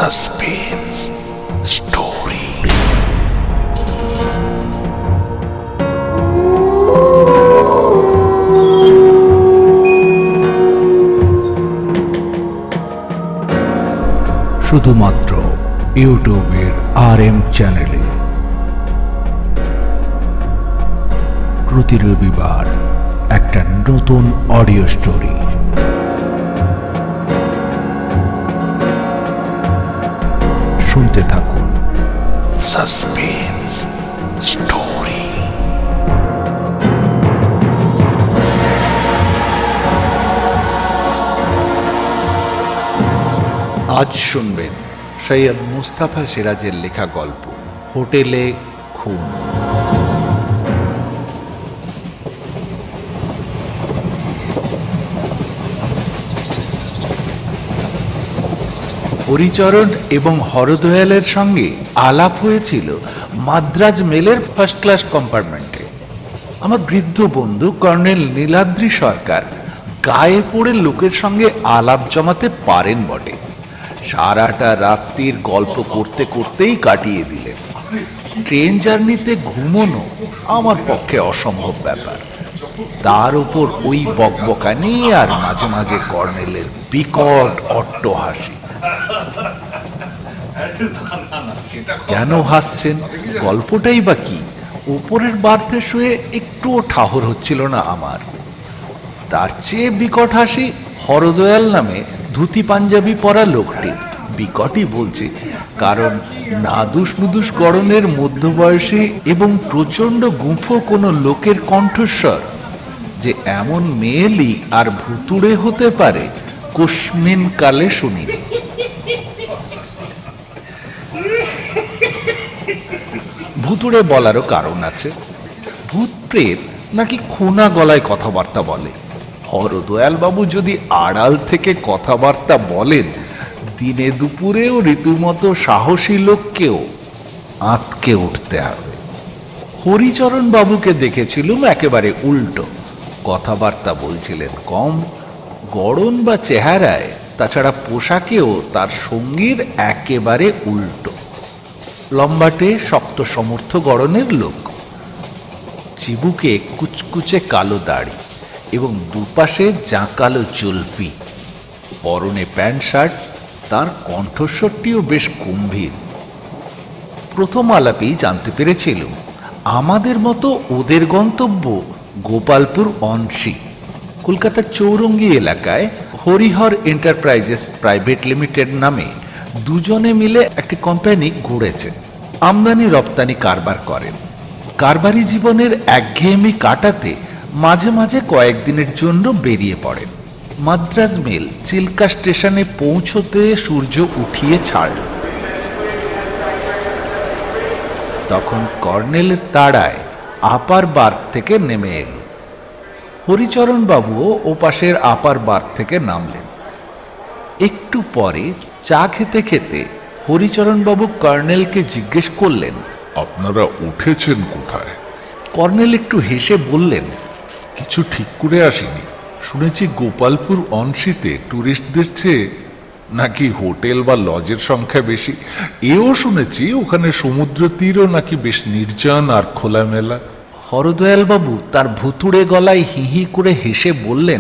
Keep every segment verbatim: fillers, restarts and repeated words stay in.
Suspense story. শুধুমাত্র ইউটিউবের আর M চ্যানেলে প্রতি রবিবার একটা নতুন অডিও স্টোরি। শুনতে থাকুন সাসপেন্স স্টোরি। আজ শুনবেন সৈয়দ মুস্তাফা সিরাজের লেখা গল্প হোটেলে খুন। হরিচরণ এবং হরদয়ালের সঙ্গে আলাপ হয়েছিল মাদ্রাজ মেলের ফার্স্ট ক্লাস কম্পার্টমেন্টে। আমার বৃদ্ধ বন্ধু কর্নেল নীলাদ্রি সরকার গায়ে পড়ে লোকের সঙ্গে আলাপ জমাতে পারেন বটে। সারাটা রাত্রির গল্প করতে করতেই কাটিয়ে দিলেন। ট্রেন জার্নিতে ঘুমোনো আমার পক্ষে অসম্ভব ব্যাপার। তার উপর ওই বকবকানি আর মাঝে মাঝে কর্নেলের বিকট অট্টহাসি। কেন হাসছেন? গল্পটাই বা কি? উপরের বার্থে শুয়ে একটুও ঠাহর হচ্ছিল না আমার। তার চেয়ে বিকট হাসি হরদয়াল নামে ধুতি পাঞ্জাবি পরা লোকটি। বিকটই বলছে, কারণ নাদুস নুদুস গড়নের মধ্যবয়সী এবং প্রচন্ড গুঁফো কোনো লোকের কণ্ঠস্বর যে এমন মেয়েলি আর ভুতুড়ে হতে পারে কস্মিন কালে শুনিনি। ভুতুড়ে বলারও কারণ আছে। ভূত প্রেত নাকি খোনা গলায় কথাবার্তা বলে। হরদয়াল বাবু যদি আড়াল থেকে কথাবার্তা বলেন, দিনে দুপুরেও রীতিমতো সাহসী লোককেও আঁতকে উঠতে হবে। হরিচরণ বাবুকে দেখেছিলুম একেবারে উল্টো। কথাবার্তা বলছিলেন কম, গড়ন বা চেহারায়, তাছাড়া পোশাকেও তার সঙ্গীর একেবারে উল্টো। লম্বাটে শক্ত সমর্থ গড়নের লোক, চিবুকে কুচকুচে কালো দাড়ি এবং দুপাশে জাঁকালো চুলপি, পরনে প্যান্ট শার্ট। তার কণ্ঠস্বরটিও বেশ গম্ভীর। প্রথম আলাপেই জানতে পেরেছিলাম আমাদের মতো ওদের গন্তব্য গোপালপুর অনসি। কলকাতার চৌরঙ্গি এলাকায় হরিহর এন্টারপ্রাইজেস প্রাইভেট লিমিটেড নামে দুজনে মিলে একটি কোম্পানি গড়েছে। আমদানি রপ্তানি কারবার করেন। কারবারি জীবনের একঘেয়েমি কাটাতে মাঝে মাঝে কয়েকদিনের জন্য বেরিয়ে পড়েন। মাদ্রাজ মেল চিল্কা স্টেশনে পৌঁছতে সূর্য উঠিয়ে ছাড়ল। তখন কর্নেলের তাড়ায় আপার বার্থ থেকে নেমে এলো। হরিচরণ বাবুও ওপাশের আপার বার্থ থেকে নামলেন। একটু পরে চা খেতে খেতে হরিচরণ বাবু কর্নেলকে জিজ্ঞেস করলেন, আপনারা উঠেছেন কোথায়? কর্নেল একটু হেসে বললেন, কিছু ঠিক করে আসিনি। শুনেছি গোপালপুর অনসিতে টুরিস্টদের চেয়ে নাকি হোটেল বা লজের সংখ্যা বেশি। এও শুনেছি ওখানে সমুদ্র তীরও নাকি বেশ নির্জন আর খোলামেলা। হরদয়াল বাবু তার ভুতুড়ে গলায় হি হি করে হেসে বললেন,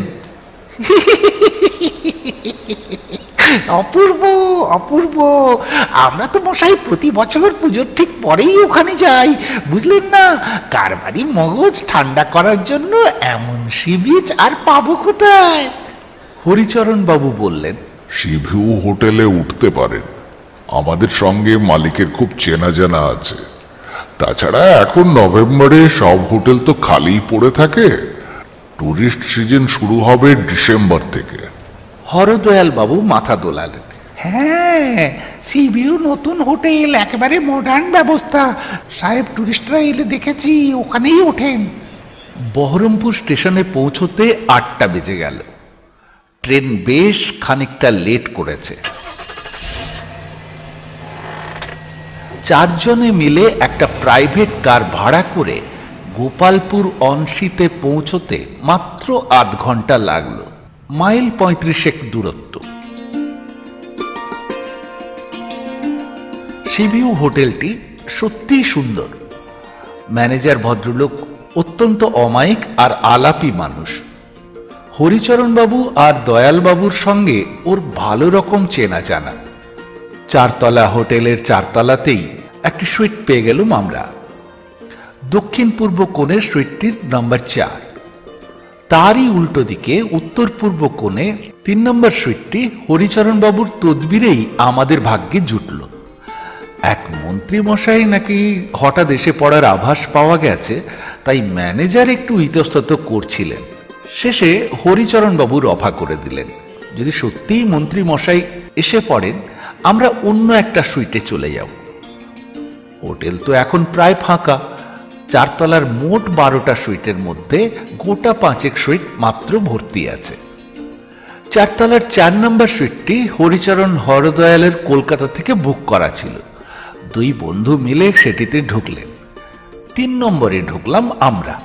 অপূর্ব অপূর্ব, আমরা তো মশাই প্রতি বছর পুজোর ঠিক পরেই ওখানে যাই, বুঝলেন না? কারবারি মগজ ঠান্ডা করার জন্য এমন সি বিচ আর পাবো কোথায়? হরিচরণ বাবু বললেন, সিভিউ হোটেলে উঠতে পারেন। আমাদের সঙ্গে মালিকের খুব চেনা জানা আছে। তাছাড়া এখন নভেম্বরে সব হোটেল তো খালিই পড়ে থাকে। টুরিস্ট সিজন শুরু হবে ডিসেম্বর থেকে। হরদয়াল বাবু মাথা দোলালেন, হ্যাঁ, সিভিউ নতুন হোটেল, একেবারে মডার্ন ব্যবস্থা। সাহেব টুরিস্টরা এলে দেখেছি ওখানেই ওঠেন। বহরমপুর স্টেশনে পৌঁছতে আটটা বেজে গেল। ট্রেন বেশ খানিকটা লেট করেছে। চারজনে মিলে একটা প্রাইভেট কার ভাড়া করে গোপালপুর অনসিতে পৌঁছতে মাত্র আধ ঘন্টা লাগলো। মাইল পঁয়ত্রিশেক দূরত্ব। সিভিউ হোটেলটি সত্যিই সুন্দর। ম্যানেজার ভদ্রলোক অত্যন্ত অমায়িক আর আলাপি মানুষ। হরিচরণ বাবু আর দয়াল বাবুর সঙ্গে ওর ভালো রকম চেনা জানা। চারতলা হোটেলের চারতলাতেই একটি সুইট পেয়ে গেলুম আমরা। দক্ষিণ পূর্ব কোণের সুইটটির নাম্বার চার। তারই উল্টো দিকে উত্তর পূর্ব কোণে তিন নম্বর সুইটটি হরিচরণ বাবুর তদবিরেই আমাদের ভাগ্যে জুটল। এক মন্ত্রী মশাই নাকি হঠাৎ এসে পড়ার আভাস পাওয়া গেছে, তাই ম্যানেজার একটু ইতস্তত করছিলেন। শেষে হরিচরণ বাবু রফা করে দিলেন, যদি সত্যিই মন্ত্রী মশাই এসে পড়েন আমরা অন্য একটা সুইটে চলে যাব। হোটেল তো এখন প্রায় ফাঁকা। চারতলার মোট বারোটা সুইটের মধ্যে গোটা পাঁচেক সুইট মাত্র ভর্তি আছে। চারতলার চার নম্বর সুইটটি হরিচরণ হরদয়ালের কলকাতা থেকে বুক করা ছিল। দুই বন্ধু মিলে সেটিতে ঢুকলেন। তিন নম্বরে ঢুকলাম আমরা।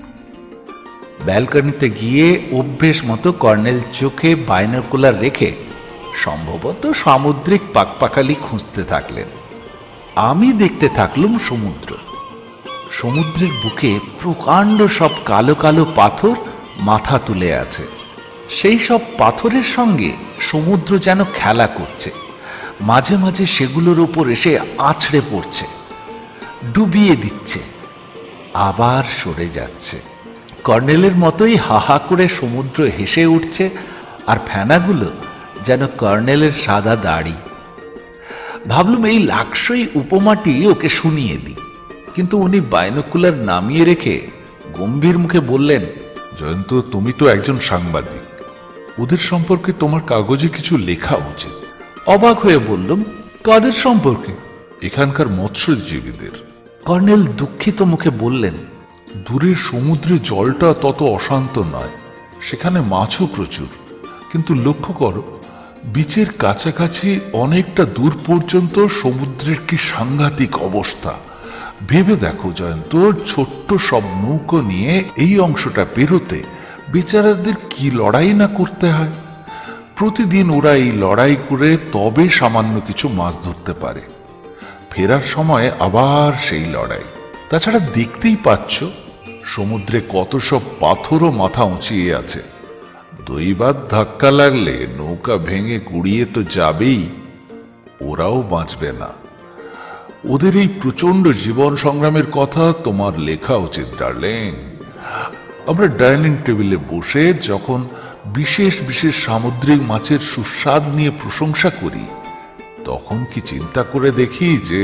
ব্যালকনিতে গিয়ে অভ্যেস মতো কর্নেল চোখে বাইনোকুলার রেখে সম্ভবত সামুদ্রিক পাকপাখালি খুঁজতে থাকলেন। আমি দেখতে থাকলুম সমুদ্র। সমুদ্রের বুকে প্রকাণ্ড সব কালো কালো পাথর মাথা তুলে আছে। সেই সব পাথরের সঙ্গে সমুদ্র যেন খেলা করছে, মাঝে মাঝে সেগুলোর উপর এসে আছড়ে পড়ছে, ডুবিয়ে দিচ্ছে, আবার সরে যাচ্ছে। কর্নেলের মতোই হাহা করে সমুদ্র হেসে উঠছে, আর ফেনাগুলো যেন কর্নেলের সাদা দাড়ি। ভাবলুম এই লাকসই উপমাটি ওকে শুনিয়ে দিই, কিন্তু উনি বাইনোকুলার নামিয়ে রেখে গম্ভীর মুখে বললেন, জয়ন্ত, তুমি তো একজন সাংবাদিক, ওদের সম্পর্কে তোমার কাগজে কিছু লেখা উচিত। অবাক হয়ে বললুম, কাদের সম্পর্কে? এখানকার মৎস্যজীবীদের। কর্নেল দুঃখিত মুখে বললেন, দূরের সমুদ্রে জলটা তত অশান্ত নয়, সেখানে মাছও প্রচুর, কিন্তু লক্ষ্য করো বিচের কাছাকাছি অনেকটা দূর পর্যন্ত সমুদ্রের কি সাংঘাতিক অবস্থা। ভেবে দেখো জয়ন্ত, ছোট্ট সব নৌকো নিয়ে এই অংশটা পেরোতে বেচারাদের কি লড়াই না করতে হয়। প্রতিদিন ওরা এই লড়াই করে তবে সামান্য কিছু মাছ ধরতে পারে। ফেরার সময় আবার সেই লড়াই। তাছাড়া দেখতেই পাচ্ছ সমুদ্রে কত সব পাথরও মাথা উঁচিয়ে আছে। দৈবাত ধাক্কা লাগলে নৌকা ভেঙে গুড়িয়ে তো যাবেই, ওরাও বাঁচবে না। ওদের এই প্রচন্ড জীবন সংগ্রামের কথা তোমার লেখা উচিত ডার্লিং। আমরা ডাইনিং টেবিলে বসে যখন বিশেষ বিশেষ সামুদ্রিক মাছের সুস্বাদ নিয়ে প্রশংসা করি, তখন কি চিন্তা করে দেখি যে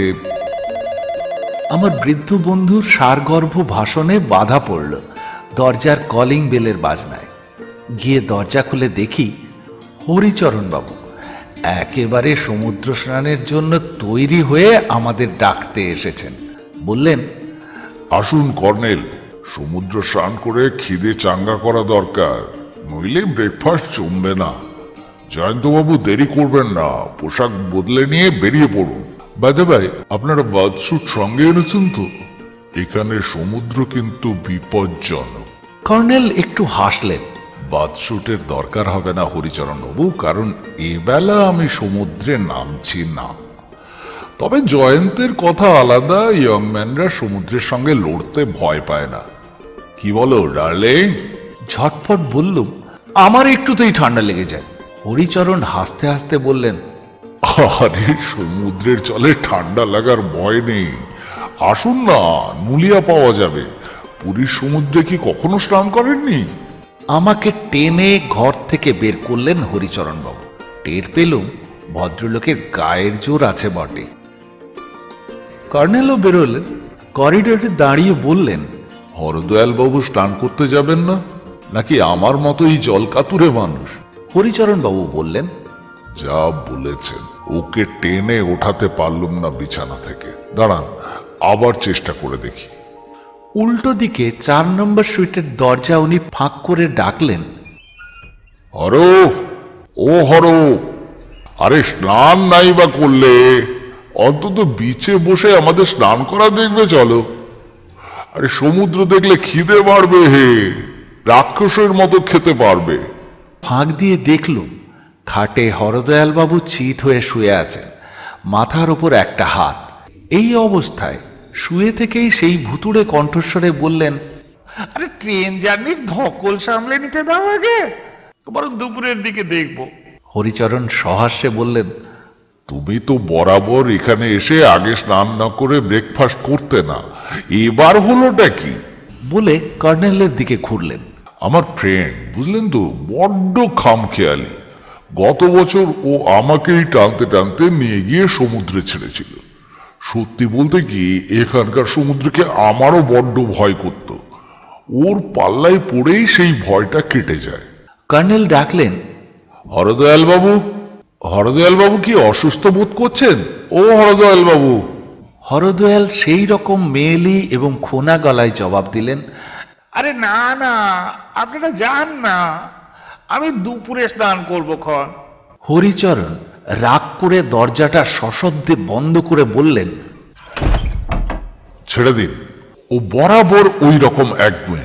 আমার বৃদ্ধ বন্ধুর সারগর্ভ ভাষণে বাধা পড়ল দরজার কলিং বেলের বাজনায়। গিয়ে দরজা খুলে দেখি হরিচরণ বাবু একেবারে সমুদ্র স্নানের জন্য তৈরি হয়ে আমাদের ডাকতে এসেছেন। বললেন, আসুন কর্নেল, সমুদ্র স্নান করে খিদে চাঙ্গা করা দরকার, নইলে ব্রেকফাস্ট জমবে না। জয়ন্তবাবু দেরি করবেন না, পোশাক বদলে নিয়ে বেরিয়ে পড়ুন। বাদে ভাই, আপনারা বাথস্যুট সঙ্গে এনেছেন তো? এখানে সমুদ্র কিন্তু বিপজ্জনক। কর্নেল একটু হাসলেন। বাথস্যুটের দরকার হবে না হরিচরণ বাবু, কারণ এবেলা আমি সমুদ্রে নামছি না। তবে জয়ন্তের কথা আলাদা, ইয়ংম্যানরা সমুদ্রের সঙ্গে লড়তে ভয় পায় না। কি বলো ডার্লিং? ঝটফট বললুম, আমার একটুতেই ঠান্ডা লেগে যায়। হরিচরণ হাসতে হাসতে বললেন, আরে সমুদ্রের জলে ঠান্ডা লাগার ভয় নেই, আসুন না, নুলিয়া পাওয়া যাবে। পুরীর সমুদ্রে কি কখনো স্নান করেননি? আমাকে টেনে ঘর থেকে বের করলেন হরিচরণ বাবু। টের পেলুম ভদ্রলোকের গায়ের জোর আছে বটে। কর্নেলও বেরোলেন। করিডোরে দাঁড়িয়ে বললেন, হরদয়াল বাবু স্নান করতে যাবেন না, নাকি আমার মতোই জল কাতুরে মানুষ? হরিচরণ বাবু বললেন, যা বলেছেন, ওকে টেনে ওঠাতে পারলুম না বিছানা থেকে। দাঁড়ান, আবার চেষ্টা করে দেখি। উল্টো দিকে চার নম্বর সুইটের দরজা উনি ফাঁক করে ডাকলেন, হর, ও হর, আরে স্নান নাই বা করলে অন্তত বিচে বসে আমাদের স্নান করা দেখবে চলো। আরে সমুদ্র দেখলে খিদে বাড়বে, হে রাক্ষসের মতো খেতে পারবে। ফাঁক দিয়ে দেখলুম খাটে হরদয়াল বাবু চিত হয়ে শুয়ে আছেন। মাথার ওপর একটা হাত। এই অবস্থায় শুয়ে থেকেই সেই ভুতুড়ে কণ্ঠস্বরে বললেন, আরে ট্রেন জার্নির ধকল সামলে নিতে দাও আগে, বরং দুপুরের দিকে দেখবো। হরিচরণ সহাস্যে বললেন, তুমি তো বরাবর এখানে এসে আগে স্নান না করে ব্রেকফাস্ট করতে না, এবার হলোটা কি? বলে কর্নেলের দিকে ঘুরলেন। আমার ফ্রেন্ড বুঝলেন তো, বড্ড খামখেয়ালি। গত বছর ও আমাকেই টানতে টানতে নিয়ে গিয়ে সমুদ্রে ছেড়েছিল। সত্যি বলতে কি, এখানকার সমুদ্রকে আমারও বড্ড ভয় করত। ওর পাল্লায় পড়েই সেই ভয়টা কেটে যায়। কর্নেল ডাকলেন, হরদয়াল বাবু, হরদয়াল বাবু কি অসুস্থ বোধ করছেন? ও হরদয়াল বাবু। হরদয়াল সেই রকম মেয়েলি এবং খোনা গলায় জবাব দিলেন, আরে না না, আপনারা যান না, আমি দুপুরে স্নান করবো খন। হরিচরণ রাগ করে দরজাটা সশব্দে বন্ধ করে বললেন, ছেড়ে দিন, ও বরাবর ওই রকম একগুঁয়ে।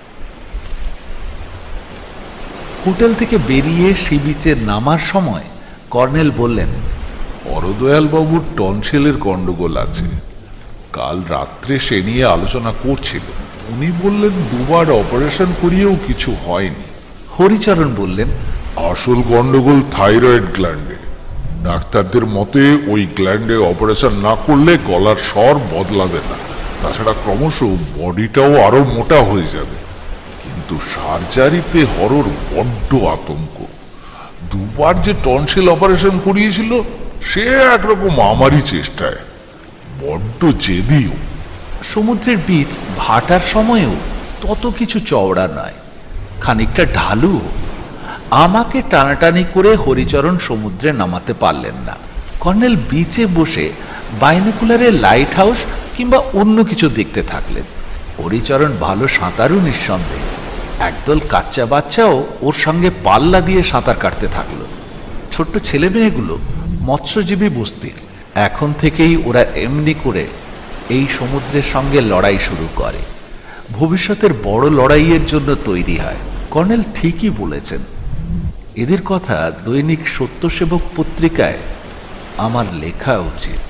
হোটেল থেকে বেরিয়ে সি বিচে নামার সময় কর্নেল বললেন, হরদয়াল বাবুর টনসিলের গন্ডগোল আছে। কাল রাত্রে সে নিয়ে আলোচনা করছিল। উনি বললেন দুবার অপারেশন করিয়েও কিছু হয়নি। হরিচরণ বললেন, আসল গন্ডগোল থাইরয়েড গ্ল্যান্ডে। ডাক্তারদের মতে ওই গ্ল্যান্ডে অপারেশন না করলে গলার স্বর বদলাবে না, তাছাড়া ক্রমশ বডিটাও আরো মোটা হয়ে যাবে। কিন্তু সার্জারিতে হরর বড্ড আতঙ্ক। দুবার যে টনসিল অপারেশন করিয়েছিল সে একরকম আমারই চেষ্টায়। বড্ড জেদিও। সমুদ্রের বীচ ভাটার সময়েও তত কিছু চওড়া নয়, খানিকটা ঢালু। আমাকে টানাটানি করে হরিচরণ সমুদ্রে নামাতে পারলেন না। কর্নেল বিচে বসে বাইনোকুলারে লাইট হাউস কিংবা অন্য কিছু দেখতে থাকলেন। হরিচরণ ভালো সাঁতারু নিঃসন্দেহে। একদল কাচ্চা বাচ্চাও ওর সঙ্গে পাল্লা দিয়ে সাঁতার কাটতে থাকলো। ছোট্ট ছেলে মেয়েগুলো মৎস্যজীবী বস্তির। এখন থেকেই ওরা এমনি করে এই সমুদ্রের সঙ্গে লড়াই শুরু করে, ভবিষ্যতের বড় লড়াইয়ের জন্য তৈরি হয়। কর্নেল ঠিকই বলেছেন। এদের কথা দৈনিক সত্যসেবক পত্রিকায় আমার লেখা উচিত।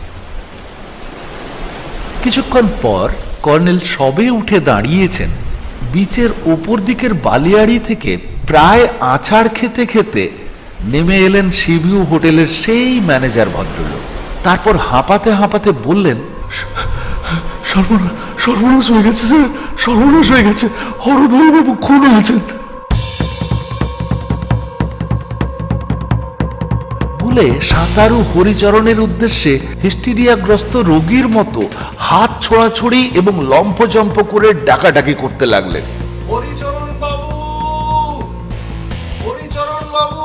কিছুক্ষণ পর কর্নেল সবে উঠে দাঁড়িয়েছেন। বিচের ওপর দিকের বালিয়াড়ি থেকে প্রায় আছাড় খেতে খেতে নেমে এলেন সিভিউ হোটেলের সেই ম্যানেজার ভদ্রলোক। তারপর হাঁপাতে হাঁপাতে বললেন, সর্বনাশ হয়ে গেছে স্যার, সর্বনাশ হয়ে গেছে। হরদয়াল বাবু খুন আছেন। বলে সাঁতারু হরিচরণের উদ্দেশ্যে হিস্টিরিয়াগ্রস্ত রোগীর মতো হাত ছোড়াছড়ি এবং লম্ফজম্প করে ডাকাডাকি করতে লাগলেন। হরিচরণ বাবু, হরিচরণ বাবু।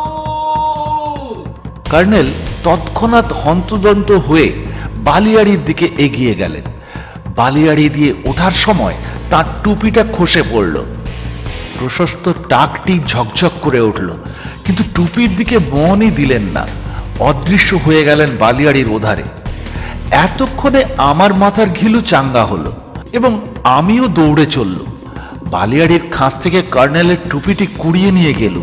কর্নেল তৎক্ষণাৎ হন্তদন্ত হয়ে বালিয়াড়ির দিকে এগিয়ে গেলেন। বালিয়াড়ি দিয়ে ওঠার সময় তার টুপিটা খসে পড়ল। প্রশস্ত টাকটি ঝকঝক করে উঠল, কিন্তু টুপির দিকে মনই দিলেন না। অদৃশ্য হয়ে গেলেন বালিয়াড়ির ওধারে। এতক্ষণে আমার মাথার ঘিলু চাঙ্গা হলো এবং আমিও দৌড়ে চলল। বালিয়াড়ির খাঁজ থেকে কর্নেলের টুপিটি কুড়িয়ে নিয়ে গেল।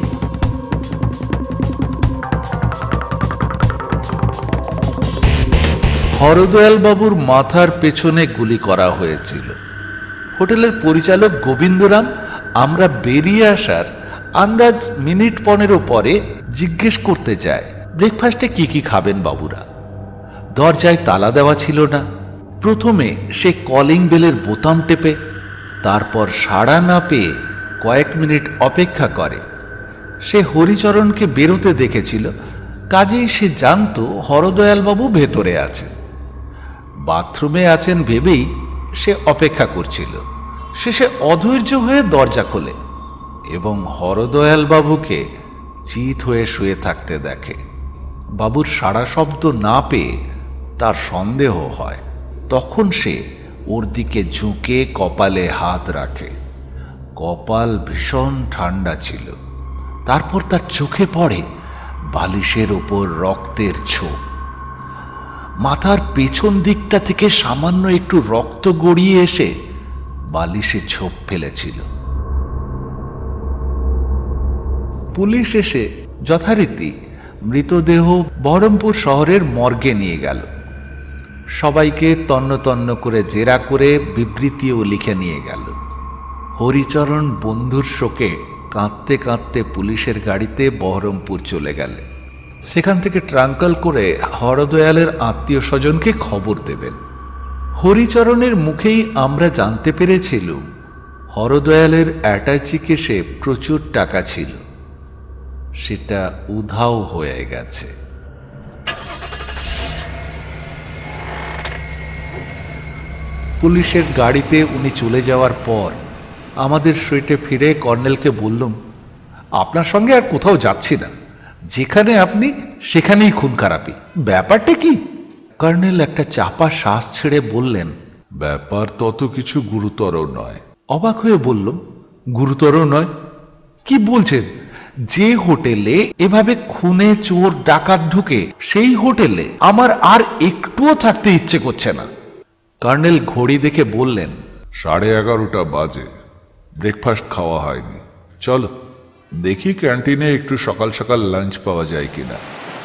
হরদয়াল বাবুর মাথার পেছনে গুলি করা হয়েছিল। হোটেলের পরিচালক গোবিন্দরাম আমরা বেরিয়ে আসার আন্দাজ মিনিট পনেরো পরে জিজ্ঞেস করতে চায়, ব্রেকফাস্টে কি কি খাবেন বাবুরা? দরজায় তালা দেওয়া ছিল না। প্রথমে সে কলিং বেলের বোতাম টেপে, তারপর সাড়া না পেয়ে কয়েক মিনিট অপেক্ষা করে। সে হরিচরণকে বেরোতে দেখেছিল, কাজেই সে জানত হরদয়ালবাবু ভেতরে আছে। বাথরুমে আছেন ভেবেই সে অপেক্ষা করছিল। শেষে অধৈর্য হয়ে দরজা খোলে এবং হরদয়াল বাবুকে চিত হয়ে শুয়ে থাকতে দেখে। বাবুর সাড়া শব্দ না পেয়ে তার সন্দেহ হয়। তখন সে ওর দিকে ঝুঁকে কপালে হাত রাখে। কপাল ভীষণ ঠান্ডা ছিল। তারপর তার চোখে পড়ে বালিশের ওপর রক্তের ছোপ। মাথার পেছন দিকটা থেকে সামান্য একটু রক্ত গড়িয়ে এসে বালিশে ছোপ ফেলেছিল। পুলিশ এসে যথারীতি মৃতদেহ বহরমপুর শহরের মর্গে নিয়ে গেল। সবাইকে তন্ন তন্ন করে জেরা করে বিবৃতিও লিখে নিয়ে গেল। হরিচরণ বন্ধুর শোকে কাঁদতে কাঁদতে পুলিশের গাড়িতে বহরমপুর চলে গেল। সেখান থেকে ট্রাঙ্কাল করে হরদয়ালের আত্মীয় স্বজনকে খবর দেবেন। হরিচরণের মুখেই আমরা জানতে পেরেছিলুম হরদয়ালের অ্যাটাচি কেসে প্রচুর টাকা ছিল, সেটা উধাও হয়ে গেছে। পুলিশের গাড়িতে উনি চলে যাওয়ার পর আমাদের সুইটে ফিরে কর্নেলকে বললুম, আপনার সঙ্গে আর কোথাও যাচ্ছি না, যেখানে আপনি সেখানেই খুন খারাপি, ব্যাপারটা কি? কর্নেল একটা চাপা শ্বাস ছেড়ে বললেন, ব্যাপার তত কিছু গুরুতর নয়। অবাক হয়ে বললাম, গুরুতর নয়? কি বলছেন? যে হোটেলে এভাবে খুনে চোর ডাকাত ঢুকে সেই হোটেলে আমার আর একটুও থাকতে ইচ্ছে করছে না। কর্নেল ঘড়ি দেখে বললেন, সাড়ে এগারোটা বাজে, ব্রেকফাস্ট খাওয়া হয়নি, চলো দেখি ক্যান্টিনে একটু সকাল সকাল লাঞ্চ পাওয়া যায় কিনা।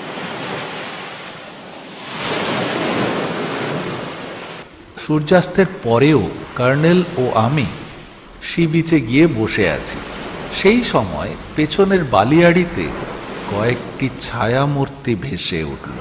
সূর্যাস্তের পরেও কর্নেল ও আমি সি বিচে গিয়ে বসে আছি। সেই সময় পেছনের বালিয়াড়িতে কয়েকটি ছায়ামূর্তি ভেসে উঠল।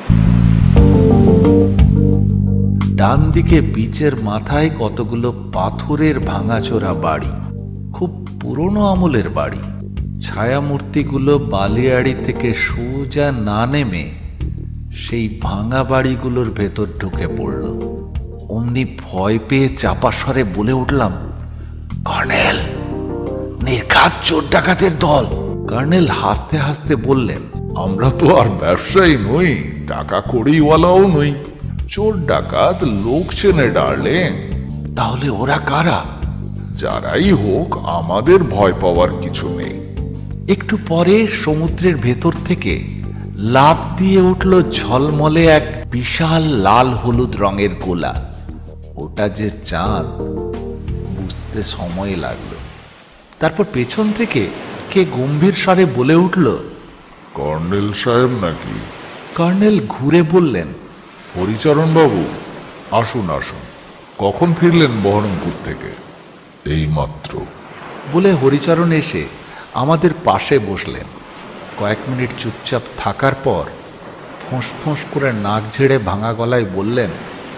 ডান দিকে বিচের মাথায় কতগুলো পাথরের ভাঙাচোরা বাড়ি, খুব পুরনো আমলের বাড়ি। ছায়ামূর্তিগুলো বালিয়াড়ি থেকে সোজা না নেমে সেই ভাঙা বাড়িগুলোর ভেতর ঢুকে পড়ল। অমনি ভয় পেয়ে চাপা স্বরে বলে উঠলাম, কর্নেল, নির্ঘাত চোর ডাকাতের দল। কর্নেল হাসতে হাসতে বললেন, আমরা তো আর ব্যবসায়ী নই, টাকা কড়িওয়ালাও নই, চোর ডাকাত লোক চেনে ডার্লিং। তাহলে ওরা কারা? যারাই হোক আমাদের ভয় পাওয়ার কিছু নেই। একটু পরে সমুদ্রের ভেতর থেকে লাফ দিয়ে উঠল ঝলমলে এক বিশাল লাল হলুদ রঙের গোলা। ওটা যে চাঁদ বুঝতে সময় লাগলো। তারপর পেছন থেকে কে গম্ভীর স্বরে বলে উঠল, কর্নেল সাহেব নাকি? কর্নেল ঘুরে বললেন, হরিচরণ বাবু, আসুন আসুন। কখন ফিরলেন বহরমপুর থেকে? এই মাত্র। বলে হরিচরণ এসে আমাদের পাশে বসলেন। কয়েক মিনিট চুপচাপ থাকার পর ফোঁস ফোঁস করে নাক ঝেড়ে ভাঙা গলায় বললেন,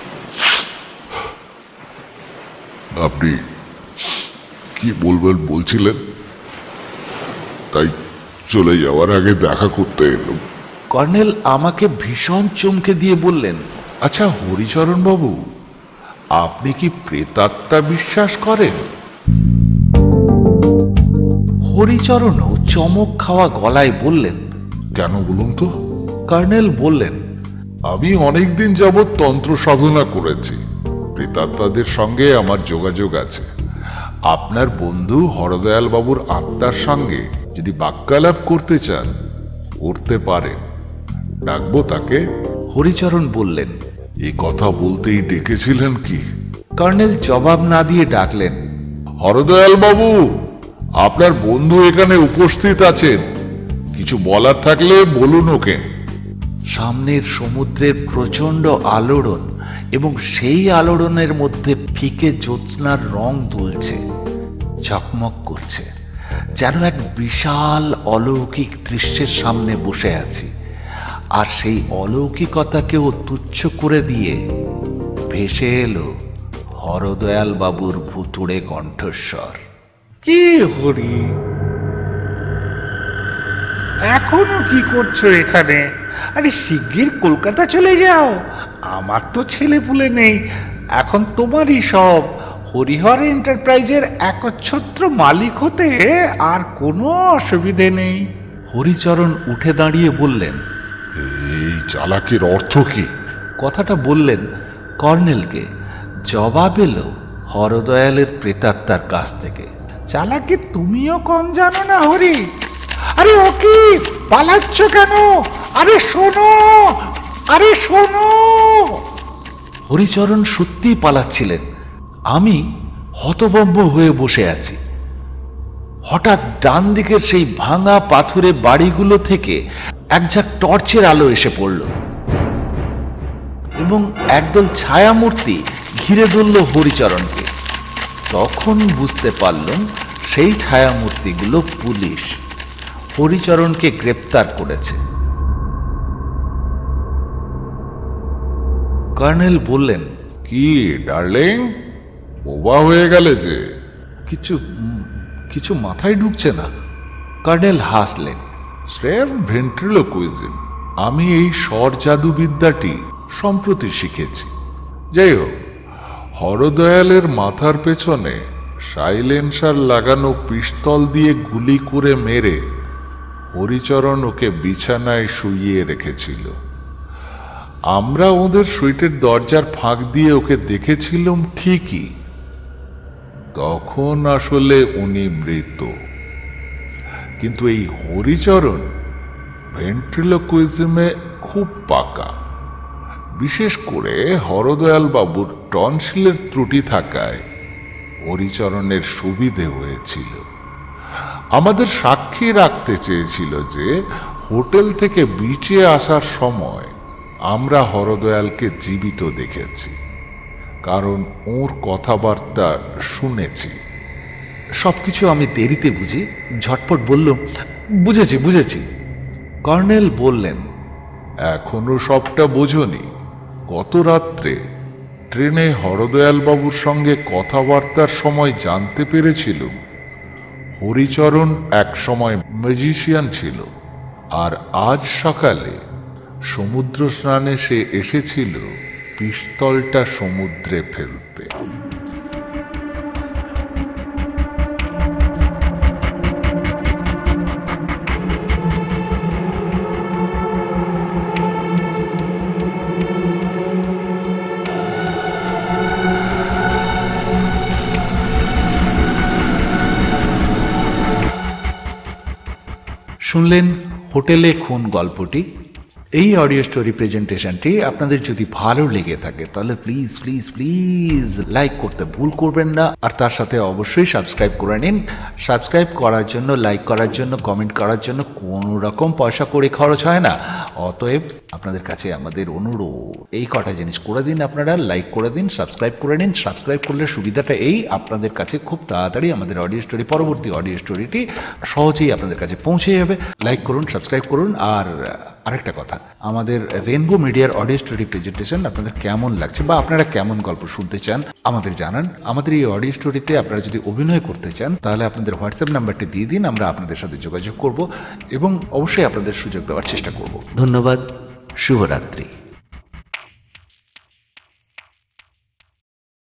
আপনি কি বলবেন বলছিলেন, তাই চলে যাওয়ার আগে দেখা করতে এলাম। কর্নেল আমাকে ভীষণ চমকে দিয়ে বললেন, আচ্ছা হরিচরণ বাবু, আপনি কি প্রেতাত্মা বিশ্বাস করেন? হরিচরণও চমক খাওয়া গলায় বললেন, কেন বলুন তো? কর্নেল বললেন, আমি অনেকদিন যাবৎ তন্ত্র সাধনা করেছি, প্রেতাত্মাদের সঙ্গে আমার যোগাযোগ আছে। আপনার বন্ধু হরদয়াল বাবুর আত্মার সঙ্গে যদি বাক্যালাপ করতে চান করতে পারেন, ডাকবো তাকে? হরিচরণ বললেন। এই কথা বলতেই ডেকেছিলেন কি? কর্নেল জবাব না দিয়ে ডাকলেন, হরদয়াল বাবু, আপনার বন্ধু এখানে উপস্থিত আছেন, কিছু বলার থাকলে বলুন ওকে। সামনের সমুদ্রের প্রচন্ড আলোড়ন এবং সেই আলোড়নের মধ্যে ফিকে জ্যোৎস্নার রং দুলছে, ঝকমক করছে, যেন এক বিশাল অলৌকিক দৃশ্যের সামনে বসে আছি। আর সেই অলৌকিকতাকেও তুচ্ছ করে দিয়ে ভেসে এলো হরদয়াল বাবুর ভুতুড়ে কণ্ঠস্বর। কি হরি, এখনো কি করছো এখানে? আরে শিগগির কলকাতা চলে যাও, আমার তো ছেলে পুলে নেই, এখন তোমারই সব। হরিহর এন্টারপ্রাইজের একচ্ছত্র মালিক হতে আর কোনো অসুবিধে নেই। হরিচরণ উঠে দাঁড়িয়ে বললেন, এই চালাকির অর্থ কি? কথাটা বললেন কর্নেলকে, জবাব এলো হরদয়ালের প্রেতাত্মার কাছ থেকে। চালাকি তুমিও কম জানো না হরি। আরে ও কি পালাচ্ছ কেন? আরে শোনো, আরে শোনো। হরিচরণ সত্যিই পালাচ্ছিলেন। আমি হতভম্ব হয়ে বসে আছি। হঠাৎ ডান দিকের সেই ভাঙা পাথুরে বাড়িগুলো থেকে এক ঝাঁক টর্চের আলো এসে পড়ল এবং একদল ছায়ামূর্তি ঘিরে ধরল হরিচরণকে। তখন বুঝতে পারলাম সেই ছায়ামূর্তিগুলো পুলিশ হরিচরণকে গ্রেপ্তার করেছে। কর্নেল বললেন, কি ডার্লিং, বোবা হয়ে গেলে যে? কিছু উম, কিছু মাথায় ঢুকছে না। কর্নেল হাসলেন। স্রেফ ভেন্ট্রিলোকুইজম। আমি এই স্বর জাদুবিদ্যাটি সম্প্রতি শিখেছি। যাই হোক, হরদয়ালের মাথার পেছনে সাইলেন্সার লাগানো পিস্তল দিয়ে গুলি করে মেরে হরিচরণ ওকে বিছানায় শুইয়ে রেখেছিল। আমরা ওদের সুইটের দরজার ফাঁক দিয়ে ওকে দেখেছিলাম ঠিকই, তখন আসলে উনি মৃত। কিন্তু এই হরিচরণ ভেন্ট্রিলোকুইজমে খুব পাকা। বিশেষ করে হরদয়াল বাবুর টনসিলের ত্রুটি থাকায় হরিচরণের সুবিধে হয়েছিল। আমাদের সাক্ষী রাখতে চেয়েছিল যে হোটেল থেকে বিচে আসার সময় আমরা হরদয়ালকে জীবিত দেখেছি, কারণ ওর কথাবার্তা শুনেছি। সবকিছু আমি দেরিতে বুঝি, ঝটপট বলল, বুঝেছি বুঝেছি। কর্নেল বললেন, এখনো সবটা বোঝনি? গত রাত্রে ট্রেনে হরদয়াল বাবুর সঙ্গে কথাবার্তার সময় জানতে পেরেছিলুম হরিচরণ এক সময় ম্যাজিশিয়ান ছিল, আর আজ সকালে সমুদ্র স্নানে সে এসেছিল পিস্তলটা সমুদ্রে ফেলতে। শুনলেন হোটেলে খুন গল্পটি। এই অডিও স্টোরি প্রেজেন্টেশনটি আপনাদের যদি ভালো লেগে থাকে তাহলে প্লিজ প্লিজ প্লিজ লাইক করতে ভুল করবেন না, আর তার সাথে অবশ্যই সাবস্ক্রাইব করে নিন। সাবস্ক্রাইব করার জন্য, লাইক করার জন্য, কমেন্ট করার জন্য কোনো রকম পয়সা করে খরচ হয় না। অতএব আপনাদের কাছে আমাদের অনুরোধ, এই কটা জিনিস করে দিন। আপনারা লাইক করে দিন, সাবস্ক্রাইব করে নিন। সাবস্ক্রাইব করলে সুবিধাটা এই, আপনাদের কাছে খুব তাড়াতাড়ি আমাদের অডিও স্টোরি, পরবর্তী অডিও স্টোরিটি সহজেই আপনাদের কাছে পৌঁছে যাবে। লাইক করুন, সাবস্ক্রাইব করুন। আর আরেকটা কথা, আমাদের রেনবো মিডিয়ার অডিও স্টোরি প্রেজেন্টেশন আপনাদের কেমন লাগছে বা আপনারা কেমন গল্প শুনতে চান আমাদের জানান। আমাদের এই অডিও স্টোরিতে আপনারা যদি অভিনয় করতে চান তাহলে আপনাদের হোয়াটসঅ্যাপ নাম্বারটি দিয়ে দিন, আমরা আপনাদের সাথে যোগাযোগ করব এবং অবশ্যই আপনাদের সুযোগ দেওয়ার চেষ্টা করব। ধন্যবাদ, শুভরাত্রি।